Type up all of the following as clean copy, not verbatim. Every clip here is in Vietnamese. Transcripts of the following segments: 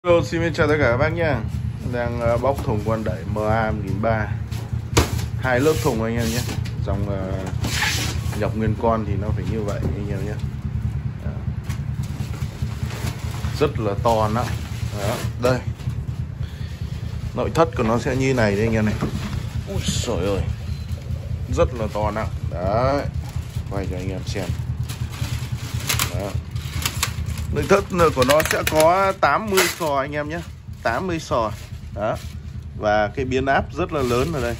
Hello, xin chào tất cả các bác nhé. Đang bóc thùng con đẩy MA 1003, hai lớp thùng anh em nhé. Dòng nhập nguyên con thì nó phải như vậy anh em nhé. Rất là to nặng. Đó, đây. Nội thất của nó sẽ như này đây anh em này. Ui trời ơi, rất là to nặng. Đấy, quay cho anh em xem. Đó. Nội thất của nó sẽ có 80 sò anh em nhé, 80 sò. Đó. Và cái biến áp rất là lớn ở đây,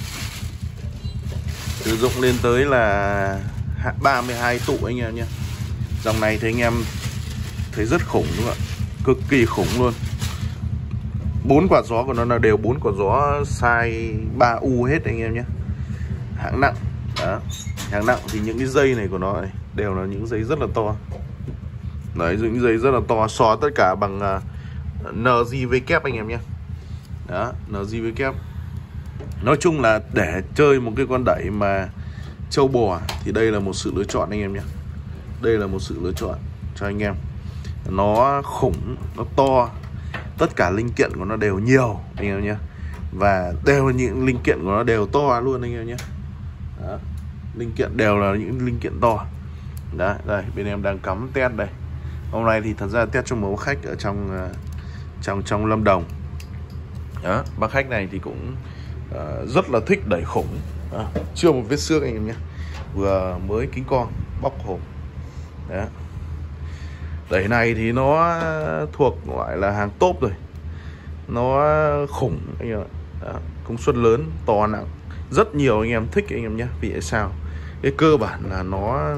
sử dụng lên tới là 32 tụ anh em nhé. Dòng này thì anh em thấy rất khủng đúng không ạ, cực kỳ khủng luôn. 4 quả gió của nó là đều 4 quả gió size 3U hết anh em nhé. Hạng nặng. Đó. Hạng nặng thì những cái dây này của nó này đều là những dây rất là to. Đấy, những dây rất là to, xò tất cả bằng NJW anh em nhé. Đó, NJW. Nói chung là để chơi một cái con đẩy mà trâu bò thì đây là một sự lựa chọn anh em nhé. Đây là một sự lựa chọn cho anh em. Nó khủng, nó to, tất cả linh kiện của nó đều nhiều anh em nhé. Và đều những linh kiện của nó đều to luôn anh em nhé. Đó, linh kiện đều là những linh kiện to. Đấy, đây bên em đang cắm test đây. Hôm nay thì thật ra test cho một khách ở trong Lâm Đồng. Đó, bác khách này thì cũng rất là thích đẩy khủng. Chưa một vết xước anh em nhé, vừa mới kính con bóc hộp. Đó. Đẩy này thì nó thuộc gọi là hàng top rồi, nó khủng anh em ạ. Đó, công suất lớn, to nặng, rất nhiều anh em thích anh em nhé. Vì sao? Cái cơ bản là nó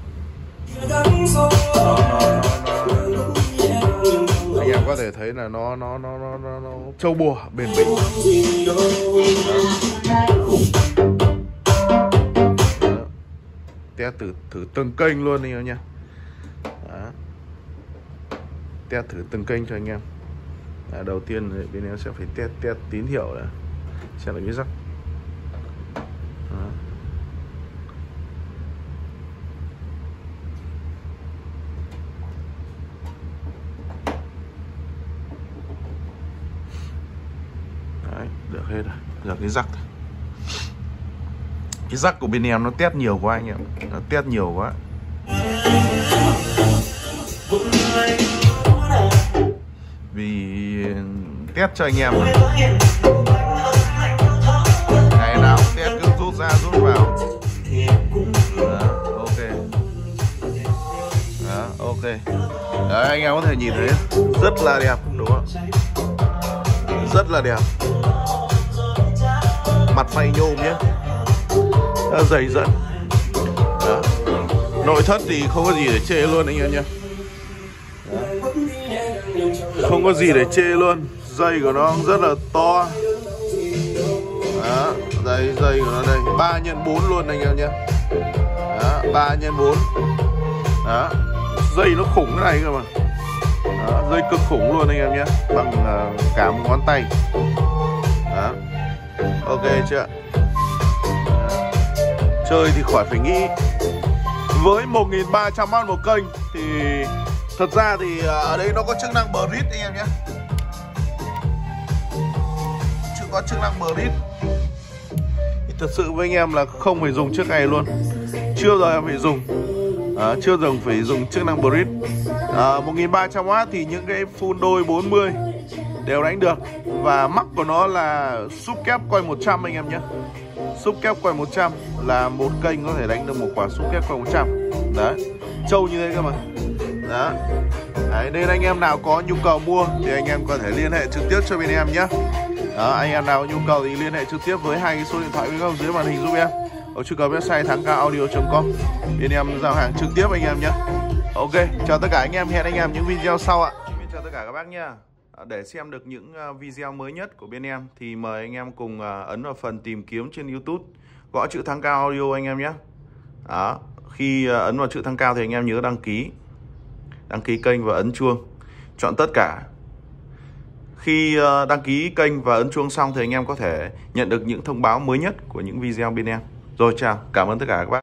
anh em có thể thấy là nó trâu bò bền bỉ. Test thử từng kênh luôn anh em nhé. Test thử từng kênh cho anh em. Đầu tiên thì bên em sẽ phải test tín hiệu đã, xem là cái rắc. Đấy, được hết rồi. Giờ cái rắc. Cái rắc của bên em nó test nhiều quá anh em. Nó test nhiều quá. Vì test cho anh em mà. Ngày nào cũng test, cứ rút ra rút vào. Đó, ok. Đó, ok. Đấy, anh em có thể nhìn thấy rất là đẹp đúng không? Rất là đẹp. Mặt phay nhôm nhé, dày dẫn. Đó. Nội thất thì không có gì để chê luôn anh em nhé. Không có gì để chê luôn. Dây của nó rất là to. Đó. Dây của nó đây 3x4 luôn anh em nhé. 3x4. Đó. Dây nó khủng thế này cơ mà. Đó. Dây cực khủng luôn anh em nhé, bằng cả một ngón tay. Đó. Ok chưa? Đó. Chơi thì khỏi phải nghĩ. Với 1.300W một kênh thì thật ra thì ở đây nó có chức năng bridge anh em nhé. Chứ có chức năng bridge thì thật sự với anh em là không phải dùng chiếc này luôn. Chưa giờ em phải dùng. Chưa giờ phải dùng chức năng bridge. 1.300W thì những cái full đôi 40 đều đánh được. Và mắc của nó là súp kép quay 100 anh em nhé. Súp kép quay 100 là một kênh có thể đánh được một quả súp kép quay 100. Đấy, trâu như thế cơ mà. Đó. Đấy, nên anh em nào có nhu cầu mua thì anh em có thể liên hệ trực tiếp cho bên em nhé. Đó, anh em nào có nhu cầu thì liên hệ trực tiếp với hai cái số điện thoại bên góc dưới màn hình giúp em. Hoặc truy cập website thangcaoaudio.com. Bên em giao hàng trực tiếp anh em nhé. Ok, chào tất cả anh em, hẹn anh em những video sau ạ. Xin chào tất cả các bác nhé. Để xem được những video mới nhất của bên em thì mời anh em cùng ấn vào phần tìm kiếm trên YouTube, gõ chữ Thăng Cao Audio anh em nhé. Đó, khi ấn vào chữ Thăng Cao thì anh em nhớ đăng ký kênh và ấn chuông, chọn tất cả. Khi đăng ký kênh và ấn chuông xong thì anh em có thể nhận được những thông báo mới nhất của những video bên em. Rồi chào, cảm ơn tất cả các bác.